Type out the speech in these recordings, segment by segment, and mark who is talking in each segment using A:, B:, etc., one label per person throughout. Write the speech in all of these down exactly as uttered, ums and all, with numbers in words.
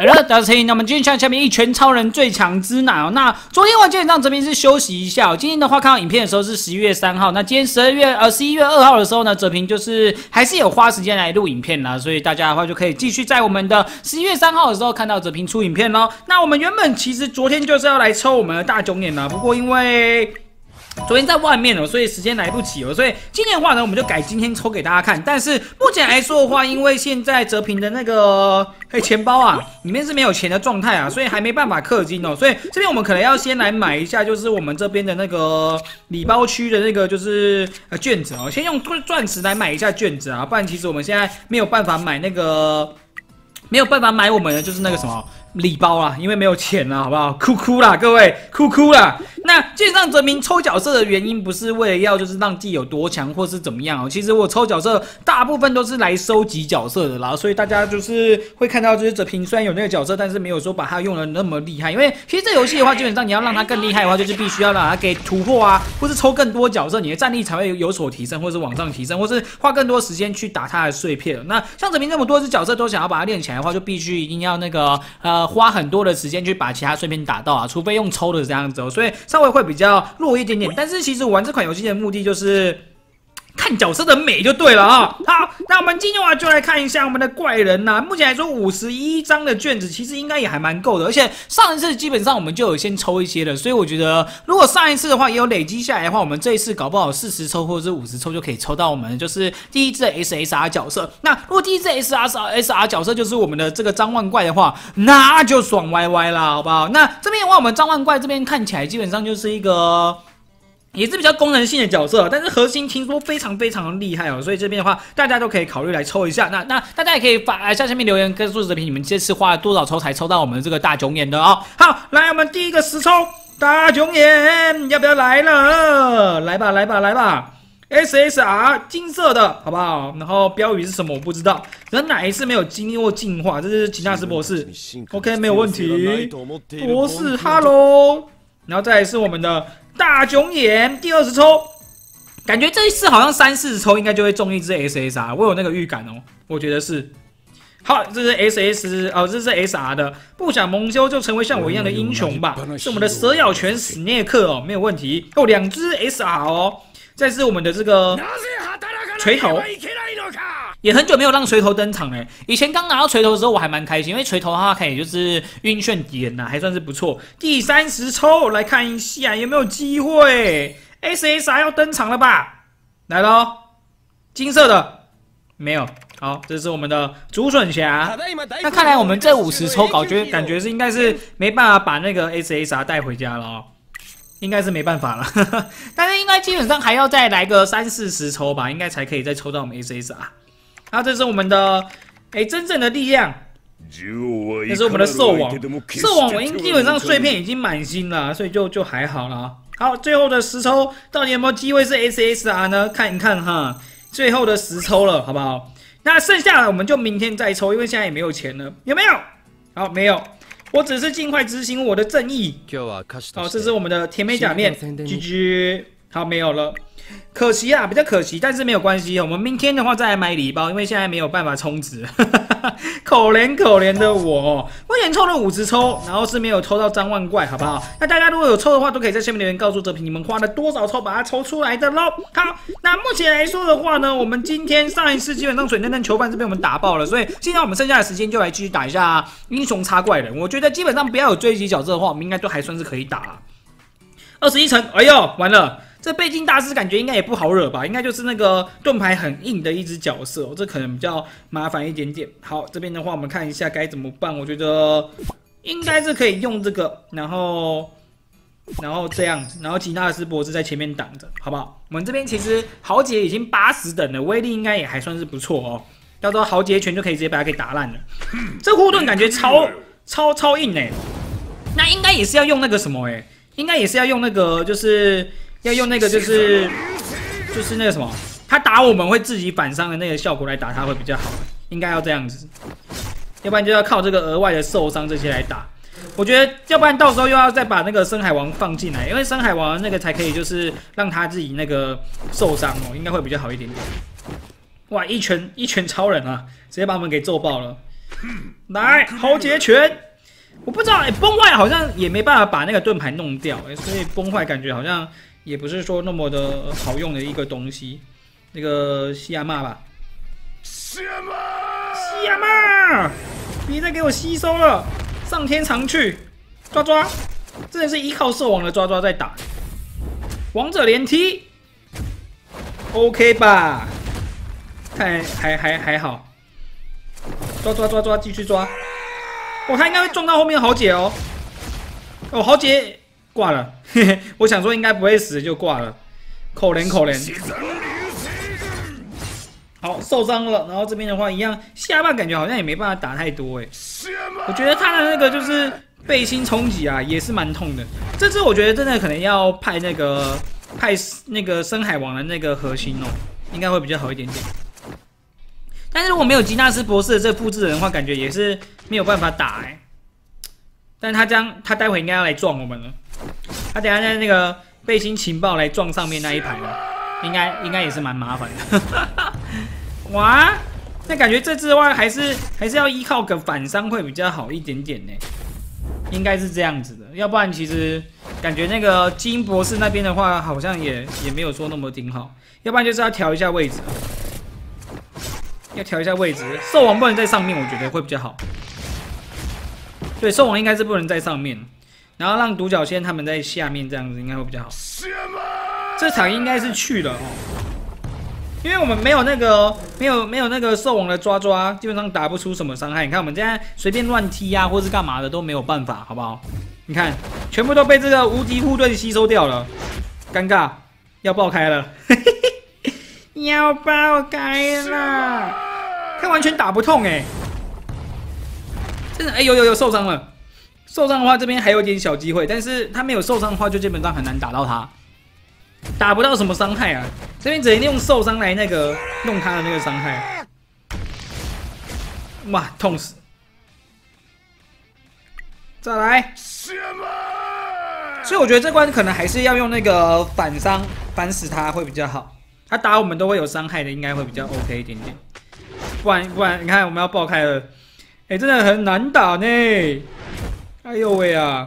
A: 好了，大家听，那我们今天看下面一拳超人最强之奶哦。那昨天我基本上这边是休息一下、哦，今天的话看到影片的时候是十一月三号，那今天十二月呃十一月二号的时候呢，哲平就是还是有花时间来录影片啦，所以大家的话就可以继续在我们的十一月三号的时候看到哲平出影片咯。那我们原本其实昨天就是要来抽我们的大囧脸啦，不过因为昨天在外面哦，所以时间来不及哦，所以今天的话呢，我们就改今天抽给大家看。但是目前来说的话，因为现在哲平的那个嘿钱包啊，里面是没有钱的状态啊，所以还没办法氪金哦。所以这边我们可能要先来买一下，就是我们这边的那个礼包区的那个就是呃卷子哦，先用钻石来买一下卷子啊，不然其实我们现在没有办法买那个，没有办法买我们的就是那个什么礼包啊，因为没有钱了，好不好？哭哭啦，各位，哭哭啦。那基本上哲平抽角色的原因不是为了要就是让自己有多强或是怎么样哦，其实我抽角色大部分都是来收集角色的啦，所以大家就是会看到就是哲平虽然有那个角色，但是没有说把它用的那么厉害，因为其实这游戏的话，基本上你要让它更厉害的话，就是必须要让它给突破啊，或是抽更多角色，你的战力才会有所提升，或是往上提升，或是花更多时间去打它的碎片。那像哲平这么多只角色都想要把它练起来的话，就必须一定要那个呃花很多的时间去把其他碎片打到啊，除非用抽的这样子哦，所以稍微会比较弱一点点。但是其实我玩这款游戏的目的就是看角色的美就对了啊、哦。好，那我们今天的话就来看一下我们的怪人呐、啊。目前来说，五十一张的卷子其实应该也还蛮够的，而且上一次基本上我们就有先抽一些了，所以我觉得如果上一次的话也有累积下来的话，我们这一次搞不好四十抽或者是五十抽就可以抽到我们就是第一只的 S S R 角色。那如果第一只 S R S R 角色就是我们的这个张万怪的话，那就爽歪歪啦，好不好？那这边的话，我们张万怪这边看起来基本上就是一个。也是比较功能性的角色，但是核心听说非常非常的厉害哦，所以这边的话大家都可以考虑来抽一下。那那大家也可以发在下面留言跟说哲平，你们这次花了多少抽才抽到我们的这个大囧眼的哦。好，来我们第一个实抽大囧眼，要不要来了？来吧来吧来吧 ！S S R 金色的好不好？然后标语是什么我不知道，人奶是没有经历过进化，这是吉纳斯博士。OK 没有问题，博士 Hello， 然后再来是我们的。大囧眼第二十抽，感觉这一次好像三四十抽应该就会中一只 S S R， 我有那个预感哦，我觉得是。好，这是 S S 哦，这是 S R 的，不想蒙羞就成为像我一样的英雄吧，是我们的蛇咬拳史涅克哦，没有问题。哦，两只 S R 哦，再是我们的这个锤头。也很久没有让锤头登场了。以前刚拿到锤头的时候，我还蛮开心，因为锤头它可以就是晕眩点呐、啊，还算是不错。第三十抽来看一下有没有机会 ，S S R 要登场了吧？来咯，金色的没有。好，这是我们的竹笋侠。那看来我们这五十抽，感觉感觉是应该是没办法把那个 S S R 带回家了哦。应该是没办法了，呵呵，但是应该基本上还要再来个三四十抽吧，应该才可以再抽到我们 S S R。然后这是我们的，哎、欸，真正的力量，这是我们的兽王。兽王我应基本上碎片已经满星了，所以就就还好了。好，最后的十抽到底有没有机会是 S S R 呢？看一看哈，最后的十抽了，好不好？那剩下的我们就明天再抽，因为现在也没有钱了，有没有？好，没有。我只是尽快执行我的正义。好，这是我们的甜美假面 ，G G。好，没有了，可惜啊，比较可惜，但是没有关系。我们明天的话再来买礼包，因为现在没有办法充值。可怜可怜的我，我以前抽了五十抽，然后是没有抽到张万怪，好不好？那大家如果有抽的话，都可以在下面留言告诉哲平，你们花了多少抽把它抽出来的咯。好，那目前来说的话呢，我们今天上一次基本上水嫩嫩囚犯是被我们打爆了，所以现在我们剩下的时间就来继续打一下英雄插怪人。我觉得基本上不要有追击角色的话，我们应该都还算是可以打了。二十一层，哎呦，完了。这背景大师感觉应该也不好惹吧，应该就是那个盾牌很硬的一只角色、哦，这可能比较麻烦一点点。好，这边的话我们看一下该怎么办，我觉得应该是可以用这个，然后然后这样子，然后吉纳斯博士在前面挡着，好不好？我们这边其实豪杰已经八十等了，威力应该也还算是不错哦。到时候豪杰拳就可以直接把它给打烂了。这护盾感觉超超超硬哎，那应该也是要用那个什么哎，应该也是要用那个就是。要用那个就是就是那个什么，他打我们会自己反伤的那个效果来打他会比较好，应该要这样子，要不然就要靠这个额外的受伤这些来打。我觉得要不然到时候又要再把那个深海王放进来，因为深海王那个才可以就是让他自己那个受伤哦，应该会比较好一点点。哇，一拳一拳超人啊，直接把我们给揍爆了。 来豪杰拳，我不知道哎、欸，崩坏好像也没办法把那个盾牌弄掉哎、欸，所以崩坏感觉好像也不是说那么的好用的一个东西。那个西亚玛吧，西亚玛，西亚玛，别再给我吸收了，上天堂去，抓抓，真的是依靠兽王的抓抓在打，王者连踢 ，OK 吧？看还还还好。 抓抓抓抓，继续抓！哦，他应该会撞到后面豪杰哦。哦，豪杰挂了，嘿嘿，我想说应该不会死就挂了，可怜可怜。好，受伤了，然后这边的话一样，下半感觉好像也没办法打太多哎。我觉得他的那个就是背心冲击啊，也是蛮痛的。这次我觉得真的可能要派那个派那个深海王的那个核心哦，应该会比较好一点点。 但是如果没有吉纳斯博士的这个复制人的话，感觉也是没有办法打哎、欸。但是他这样，他待会应该要来撞我们了。他等一下在那个背心情报来撞上面那一排了，应该应该也是蛮麻烦的。哇，那感觉这次的话还是还是要依靠个反伤会比较好一点点呢、欸，应该是这样子的。要不然其实感觉那个基因博士那边的话，好像也也没有说那么顶好。要不然就是要调一下位置。 要调一下位置，兽王不能在上面，我觉得会比较好。对，兽王应该是不能在上面，然后让独角仙他们在下面，这样子应该会比较好。这场应该是去了哦，因为我们没有那个没有没有那个兽王的抓抓，基本上打不出什么伤害。你看我们现在随便乱踢啊，或是干嘛的都没有办法，好不好？你看，全部都被这个无敌护盾吸收掉了，尴尬，要爆开了。要爆开了，他完全打不痛哎、欸，真的哎、欸、有有有受伤了，受伤的话这边还有点小机会，但是他没有受伤的话就基本上很难打到他，打不到什么伤害啊，这边只能用受伤来那个弄他的那个伤害，哇痛死，再来，所以我觉得这关可能还是要用那个反伤反死他会比较好。 他打我们都会有伤害的，应该会比较 OK 一点点。不然不然，你看我们要爆开了，哎、欸，真的很难打呢。哎呦喂啊！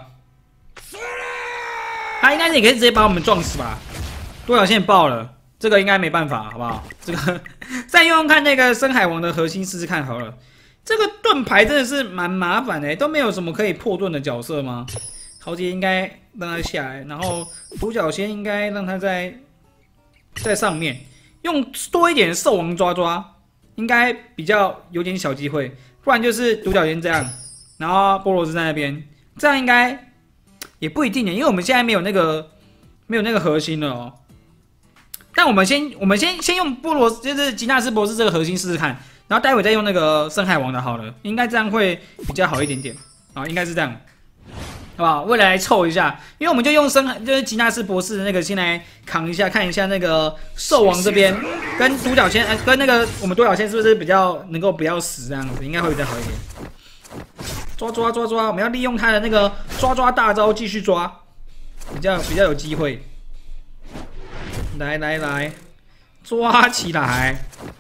A: 他应该是也可以直接把我们撞死吧？多条线爆了，这个应该没办法，好不好？这个再用用看那个深海王的核心试试看好了。这个盾牌真的是蛮麻烦的，都没有什么可以破盾的角色吗？豪杰应该让他下来，然后独角仙应该让他在。 在上面用多一点的兽王抓抓，应该比较有点小机会，不然就是独角仙这样，然后波罗斯在那边，这样应该也不一定的，因为我们现在没有那个没有那个核心了哦。但我们先我们先先用波罗就是吉纳斯博士这个核心试试看，然后待会再用那个深海王的好了，应该这样会比较好一点点啊，应该是这样。 好不好？未来凑一下，因为我们就用深海，就是吉纳斯博士的那个先来扛一下，看一下那个兽王这边跟独角仙，呃，跟那个我们独角仙是不是比较能够不要死这样子，应该会比较好一点。抓抓抓抓，我们要利用他的那个抓抓大招继续抓，比较比较有机会。来来来，抓起来，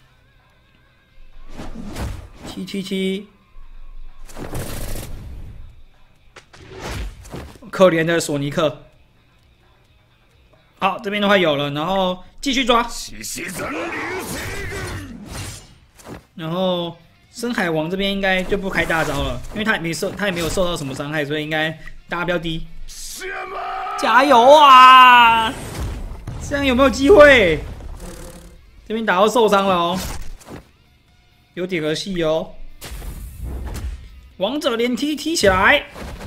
A: 踢踢踢。 可怜的索尼克，好，这边的话有了，然后继续抓，然后深海王这边应该就不开大招了，因为他也没受，他也没有受到什么伤害，所以应该大标低，加油啊！这样有没有机会？这边打到受伤了哦，有点儿戏哦，王者连踢踢起来。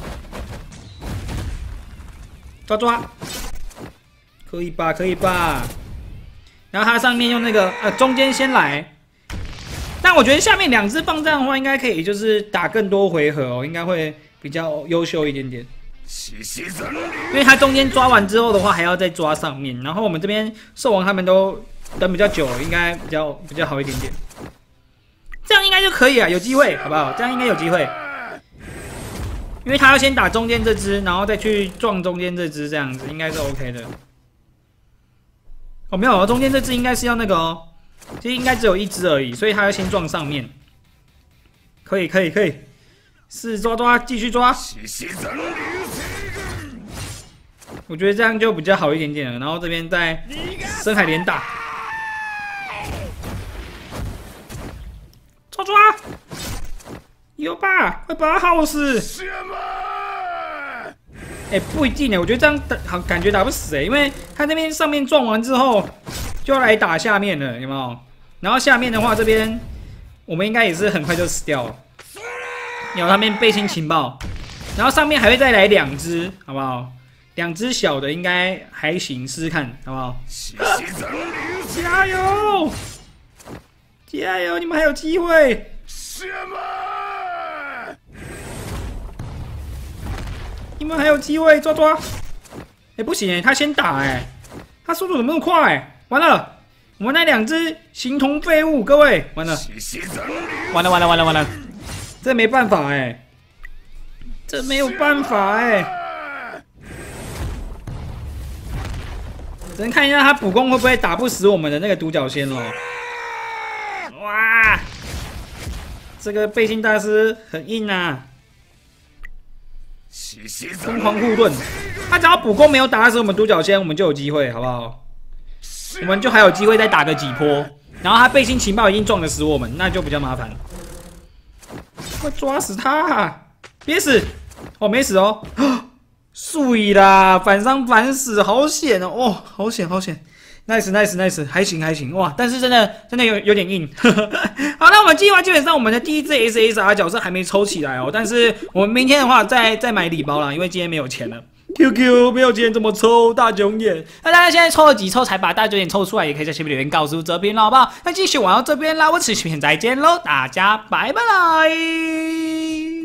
A: 抓抓，可以吧？可以吧？然后它上面用那个呃中间先来，但我觉得下面两只放这样的话，应该可以就是打更多回合哦，应该会比较优秀一点点。因为它中间抓完之后的话，还要再抓上面，然后我们这边兽王他们都等比较久了，应该比较比较好一点点。这样应该就可以啊，有机会，好不好？这样应该有机会。 因为他要先打中间这只，然后再去撞中间这只，这样子应该是 OK 的。哦，没有，中间这只应该是要那个哦，其实应该只有一只而已，所以他要先撞上面。 可以可以可以，是抓抓，继续抓。我觉得这样就比较好一点点了。然后这边再深海连打，抓抓，有吧？快把他耗死！哎、欸，不一定哎，我觉得这样打感觉打不死哎，因为他那边上面撞完之后就要来打下面了，有没有？然后下面的话，这边我们应该也是很快就死掉了。有他们背心情报，然后上面还会再来两只，好不好？两只小的应该还行，试试看，好不好？加油！加油！你们还有机会！你们还有机会，抓抓！哎、欸，不行哎，他先打哎，他速度怎么那么快？完了，我们那两只形同废物，各位，完了，完了完了完了完了，这没办法哎，这没有办法哎。只能看一下他补攻会不会打不死我们的那个独角仙咯。哇，这个背心大师很硬啊！疯狂护盾，他只要补攻没有打死我们独角仙，我们就有机会，好不好？我们就还有机会再打个几波。然后他背心情报已经撞得死我们，那就比较麻烦。快抓死他、啊！别死！哦，没死哦。碎啦，反伤反死，好险哦！哦，好险好险 ，nice nice nice， 还行还行，哇！但是真的真的有有点硬。好，那我们计划基本上我们的第一只 S S R 角色还没抽起来哦，但是我们明天的话再再买礼包啦，因为今天没有钱了。Q Q 没有钱怎么抽大囧眼？那大家现在抽了几抽才把大囧眼抽出来，也可以在下面留言告诉这边了，好不好？那继续玩到这边啦，我持续片再见喽，大家拜拜啦！